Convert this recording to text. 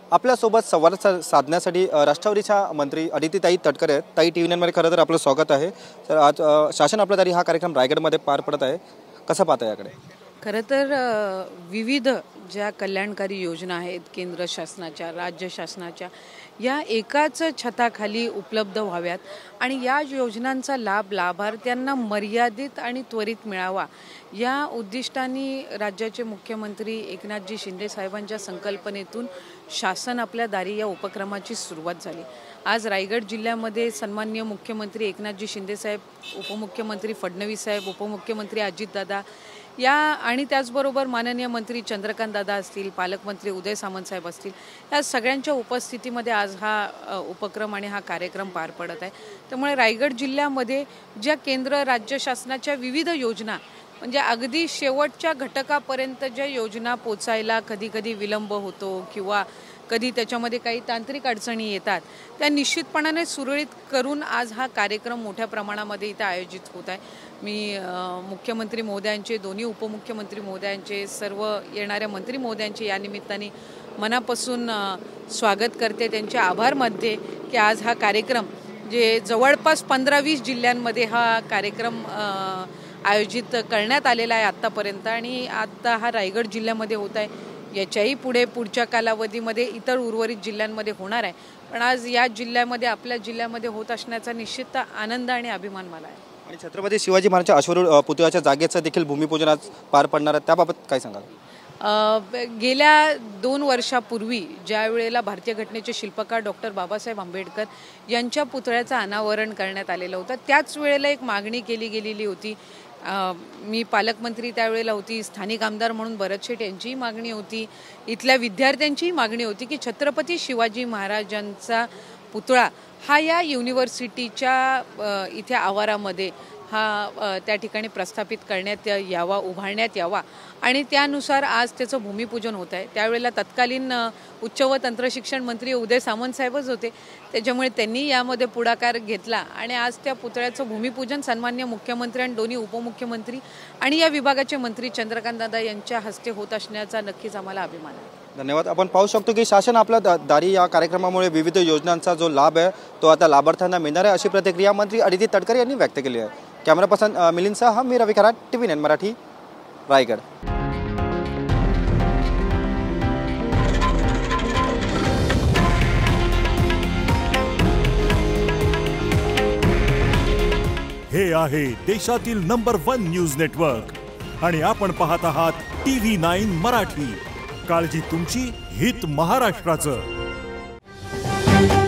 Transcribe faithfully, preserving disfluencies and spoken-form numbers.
आपल्यासोबत संवाद सा साधण्यासाठी राष्ट्रवादीच्या मंत्री अदितीताई तटकरे आहेत। ताई टी व्ही नाईन मध्ये खरं तर आपलं स्वागत आहे। तर आज शासन आपला तरी हा कार्यक्रम रायगडमध्ये पार पडत आहे, कसं पाहता याकडे? खरं तर विविध ज्या कल्याणकारी योजना आहेत केंद्र शासनाच्या राज्य शासनाच्या या एकाच छताखाली उपलब्ध व्हाव्यात आणि या योजनांचा लाभ लाभार्थ्यांना मर्यादित आणि त्वरित मिळावा या उद्दिष्टाने राज्याचे मुख्यमंत्री एकनाथजी शिंदे साहेबांच्या संकल्पनेतून शासन आपल्या दारी या उपक्रमाची सुरुवात झाली। आज रायगड जिल्ह्यामध्ये सन्माननीय मुख्यमंत्री एकनाथजी शिंदे साहेब, उपमुख्यमंत्री फडणवीस साहेब, उपमुख्यमंत्री अजितदादा या आणि त्याचबरोबर माननीय मंत्री चंद्रकांत दादा असतील, पालकमंत्री उदय सामंत साहेब असतील, या सगळ्यांच्या उपस्थितीमध्ये आज हा उपक्रम आणि हा कार्यक्रम पार पडत आहे। त्यामुळे रायगड जिल्ह्यामध्ये ज्या केंद्र राज्य शासनाच्या विविध योजना म्हणजे अगदी शेवटच्या घटकापर्यंत ज्या योजना पोचायला कधी कधी विलंब होतो किंवा कधी त्याच्यामध्ये काही तांत्रिक अडचणी येतात त्या निश्चितपणाने सुरळीत करून आज हा कार्यक्रम मोठ्या प्रमाणामध्ये इथे आयोजित होत आहे। मी मुख्यमंत्री महोदयांचे, दोन्ही उपमुख्यमंत्री महोदयांचे, सर्व येणाऱ्या मंत्री महोदयांचे या निमित्ताने मनापासून स्वागत करते, त्यांचे आभार मानते की आज हा कार्यक्रम जे जवळपास पंधरा वीस जिल्ह्यांमध्ये हा कार्यक्रम आयोजित करण्यात आलेला आहे आत्तापर्यंत आणि आता हा रायगड जिल्ह्यामध्ये होत आहे। याच्याही पुढे पुढच्या कालावधीमध्ये इतर उर्वरित जिल्ह्यांमध्ये होणार आहे, पण आज या जिल्ह्यामध्ये आपल्या जिल्ह्यामध्ये होत असण्याचा निश्चित आनंद आणि अभिमान मला आहे। आणि छत्रपती शिवाजी महाराजांच्या अश्वारूढ पुतळ्याच्या जागेचं देखील भूमिपूजन आज पार पडणार आहे, त्याबाबत काय सांगाल? गेल्या दोन वर्षापूर्वी ज्या वेळेला भारतीय घटनेचे शिल्पकार डॉक्टर बाबासाहेब आंबेडकर यांच्या पुतळ्याचं अनावरण करण्यात आलेलं होतं, त्याच वेळेला एक मागणी केली गेलेली होती। मी पालकमंत्री त्यावेळेला होती, स्थानिक आमदार म्हणून भरत शेठ यांचीही मागणी होती, इथल्या विद्यार्थ्यांचीही मागणी होती की छत्रपती शिवाजी महाराजांचा पुतळा हा या युनिव्हर्सिटीच्या इथे आवारामध्ये हा त्या ठिकाणी प्रस्थापित करण्यात यावा, उभारण्यात यावा आणि त्यानुसार आज त्याचं भूमिपूजन होत आहे। त्यावेळेला तत्कालीन उच्च व तंत्रशिक्षण मंत्री उदय सामंत साहेबच होते, त्याच्यामुळे त्यांनी यामध्ये पुढाकार घेतला आणि आज त्या पुतळ्याचं भूमिपूजन सन्माननीय मुख्यमंत्री आणि दोन्ही उपमुख्यमंत्री आणि या विभागाचे मंत्री चंद्रकांत दादा यांच्या हस्ते होत असण्याचा नक्कीच आम्हाला अभिमान आहे। धन्यवाद। आपण पाहू शकतो की शासन आपल्या दारी या कार्यक्रमामुळे विविध योजनांचा जो लाभ आहे तो आता लाभार्थ्यांना मिळणार आहे, अशी प्रतिक्रिया मंत्री अदिती तटकरे यांनी व्यक्त केली आहे। कॅमेरा पर्सन मिलिंदसह मी Ravi Kharat, T V nine Marathi, Raigad. हे आहे देशातील नंबर वन न्यूज नेटवर्क आणि आपण पाहत आहात टी व्ही नाईन मराठी। काळजी तुमची, हित महाराष्ट्राचं।